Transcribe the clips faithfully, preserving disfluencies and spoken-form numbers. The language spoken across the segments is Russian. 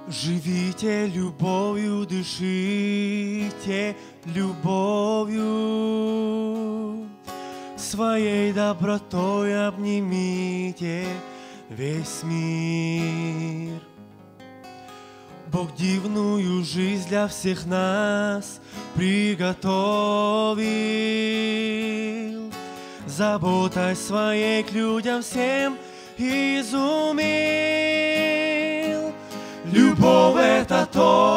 Живите любовью, дышите любовью, своей добротой обнимите весь мир. Бог дивную жизнь для всех нас приготовил, заботой своей к людям всем изумил. Любовь — это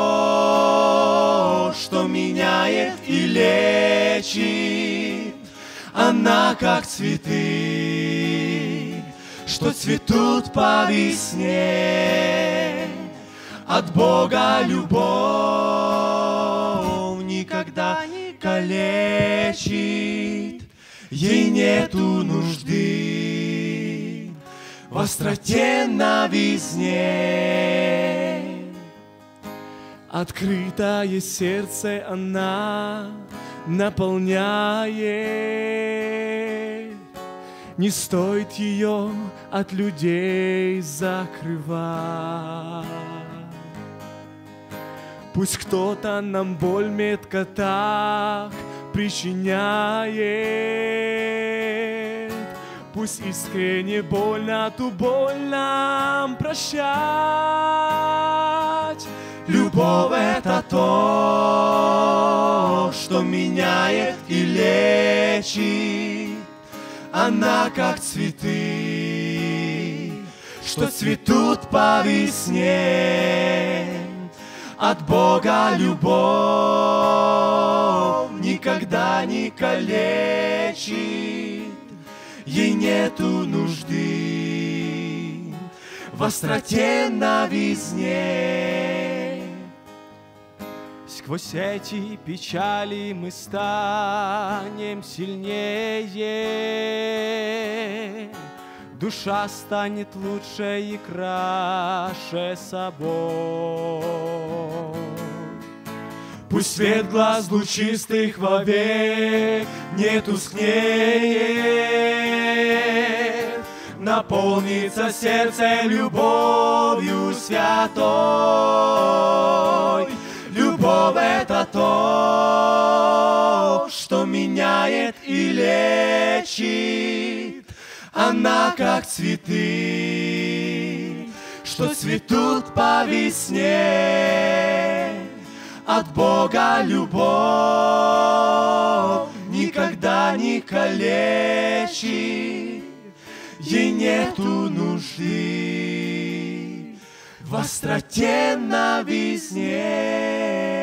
то, что меняет и лечит. Она как цветы, что цветут по весне. От Бога любовь никогда не калечит, ей нету нужды в остроте новизне. Открытое сердце она наполняет, не стоит ее от людей закрывать. Пусть кто-то нам боль метко так причиняет, пусть искренне больно ту боль нам прощать. Любовь — это то, что меняет и лечит. Она как цветы, что цветут по весне. От Бога любовь никогда не калечит, ей нету нужды в остроте новизне. Сквозь эти печали мы станем сильнее, душа станет лучше и краше собой. Пусть свет глаз лучистых вовек не тускнеет, наполнится сердце любовью святой. Любовь — это то, что меняет и лечит. Она как цветы, что цветут по весне. От Бога любовь никогда не калечит, ей нету нужды в остроте новизне.